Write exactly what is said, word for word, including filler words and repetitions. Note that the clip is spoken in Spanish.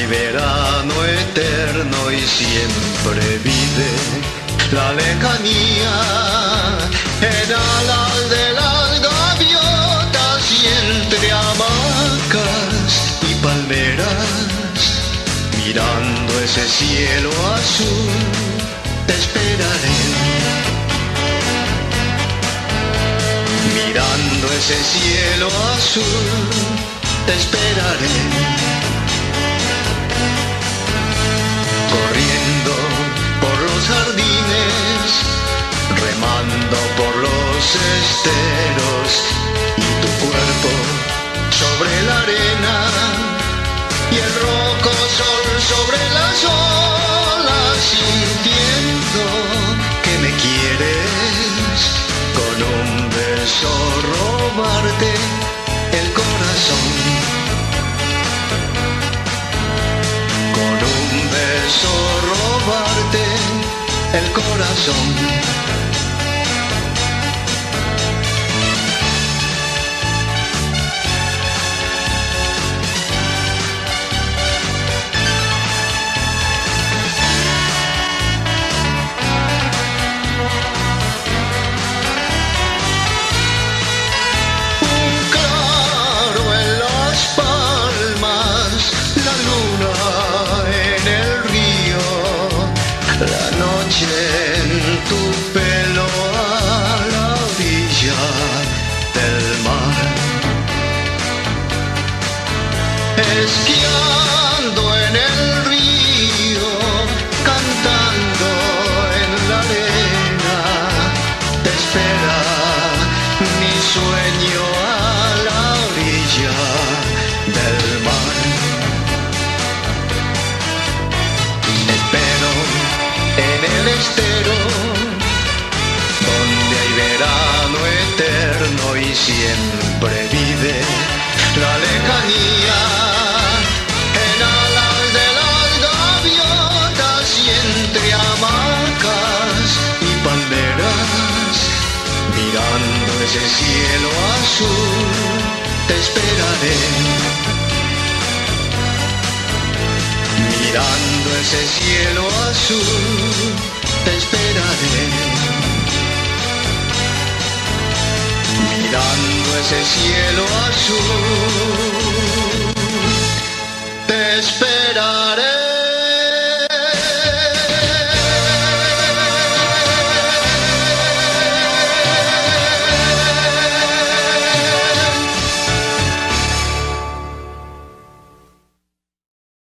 hay verano eterno y siempre vive la lejanía en alas de las gaviotas y entre hamacas y palmeras, mirando ese cielo azul, te esperaré. Mirando ese cielo azul, te esperaré. Corriendo por los jardines, remando por los esteros, y tu cuerpo sobre la arena, y el rojo sol sobre las olas, sintiendo que me quieres, con un beso robarte el corazón. Con un beso robarte el corazón. La noche en tu pelo a la orilla del mar, esquiando en el río, cantando en la arena, te espera mi sueño a la orilla del mar. Espero en el estero, donde hay verano eterno y siempre vive la lejanía, en alas de las gaviotas y entre hamacas y palmeras, mirando ese cielo azul, te esperaré. Mirando ese cielo azul, te esperaré. Mirando ese cielo azul, te esperaré.